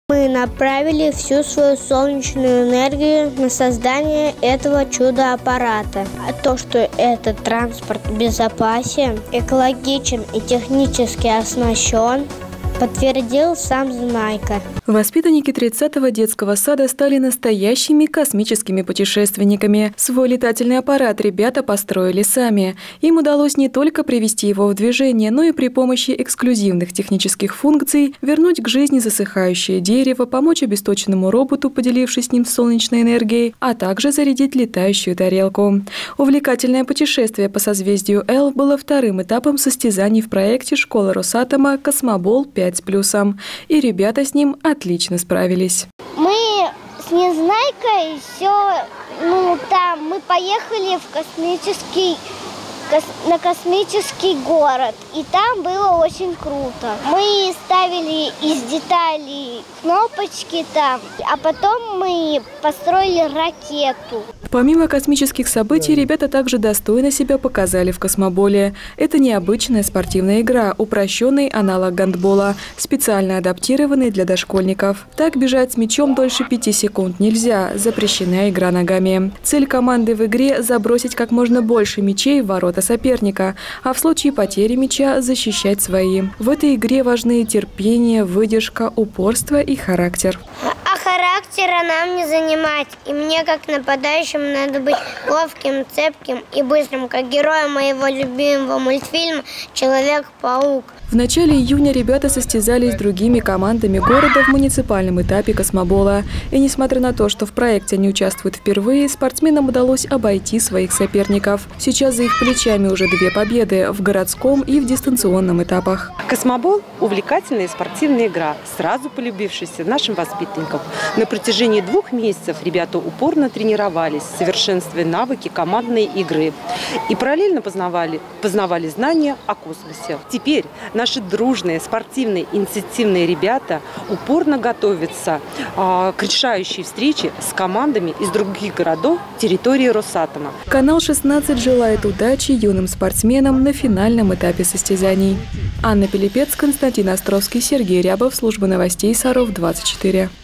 Мы направили всю свою солнечную энергию на создание этого чудо-аппарата. А то, что этот транспорт безопасен, экологичен и технически оснащен, подтвердил сам Знайка. Воспитанники 30-го детского сада стали настоящими космическими путешественниками. Свой летательный аппарат ребята построили сами. Им удалось не только привести его в движение, но и при помощи эксклюзивных технических функций вернуть к жизни засыхающее дерево, помочь обесточенному роботу, поделившись с ним солнечной энергией, а также зарядить летающую тарелку. Увлекательное путешествие по созвездию Л было вторым этапом состязаний в проекте школы Росатома «Космобол 5 с плюсом». И ребята с ним отлично справились. Мы с Незнайкой мы поехали на космический город, и там было очень круто. Мы ставили из деталей кнопочки там, а потом мы построили ракету. Помимо космических событий, ребята также достойно себя показали в космоболе. Это необычная спортивная игра, упрощенный аналог гандбола, специально адаптированный для дошкольников. Так бежать с мячом дольше 5 секунд нельзя, запрещена игра ногами. Цель команды в игре – забросить как можно больше мячей в ворота соперника, а в случае потери мяча защищать свои. В этой игре важны терпение, выдержка, упорство и характер. А характера нам не занимать. И мне, как нападающему, надо быть ловким, цепким и быстрым, как героем моего любимого мультфильма «Человек-паук». В начале июня ребята состязались с другими командами города в муниципальном этапе космобола. И несмотря на то, что в проекте они участвуют впервые, спортсменам удалось обойти своих соперников. Сейчас за их плечами уже 2 победы в городском и в дистанционном этапах. Космобол – увлекательная спортивная игра, сразу полюбившаяся нашим воспитанникам. На протяжении 2 месяцев ребята упорно тренировались, совершенствуя навыки командной игры. И параллельно познавали знания о космосе. Теперь наши дружные, спортивные, инициативные ребята упорно готовятся к решающей встрече с командами из других городов территории Росатома. Канал 16 желает удачи юным спортсменам на финальном этапе состязаний. Анна Пилипец, Константин Островский, Сергей Рябов, служба новостей Саров 24.